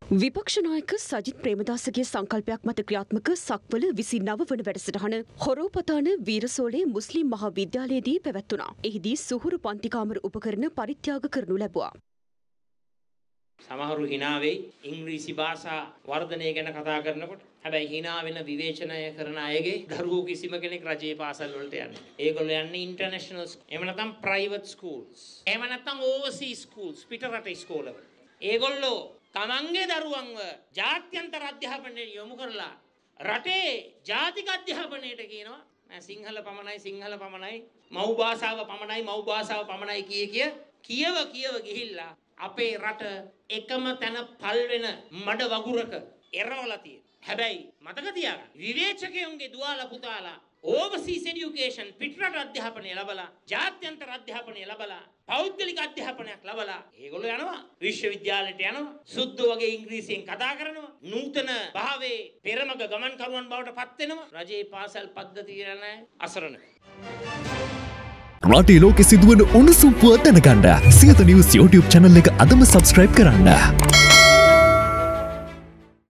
විපක්ෂ නායක සජිත් ප්‍රේමදාසගේ සංකල්පයක් මත ක්‍රියාත්මක සක්වල 29 වන වැඩසටහන හොරෝපතාන වීරසෝලේ මුස්ලිම් මහා විද්‍යාලයේදී පැවැත්වුණා. එහිදී සුහුරු පන්තිකාමර උපකරණ පරිත්‍යාග කරනු ලැබුවා. සමහරු hina වෙයි ඉංග්‍රීසි භාෂා වර්ධනය ගැන කතා කරනකොට. හැබැයි hina වෙන විවේචනය කරන අයගේ දරුවෝ කිසිම කෙනෙක් රජයේ පාසල් වලට යන්නේ. ඒගොල්ලෝ යන්නේ ඉන්ටර්නැෂනල් එහෙම නැත්නම් ප්‍රයිවට් ස්කූල්ස්. එහෙම නැත්නම් ඕවර්සීස් ස්කූල්ස් පිටරට ඉස්කෝලවල. ඒගොල්ලෝ තමන්ගේ දරුවන්ව ජාත්‍යන්තර අධ්‍යාපනයට යොමු කරලා රටේ ජාතික අධ්‍යාපනයට කියනවා නෑ සිංහල පමණයි මව් භාෂාව පමණයි කියව ගිහිල්ලා අපේ රට එකම තැන පල් වෙන මඩ වගුරක එරවලා තියෙන. හැබැයි මතක තියාගන්න විවේචකයන්ගේ දුවාලා පුතාලා ඕවර්සීස් এডুকেෂන් පිටරට අධ්‍යාපනය ලැබලා ජාත්‍යන්තර අධ්‍යාපනය ලැබලා පෞද්ගලික අධ්‍යාපනයක් ලැබලා ඒගොල්ලෝ යනවා විශ්වවිද්‍යාලයට යනවා සුද්ධ වගේ ඉංග්‍රීසියෙන් කතා කරනවා නූතන භාවයේ පෙරමග ගමන් කරුවන් බවට පත් වෙනවා රජයේ පාසල් පද්ධතිය නැහැ අසරණ රටේ ලෝකෙ සිදුවන උණුසුම් පුවත් දැනගන්න සියත නිවුස් YouTube channel එක අදම subscribe කරන්න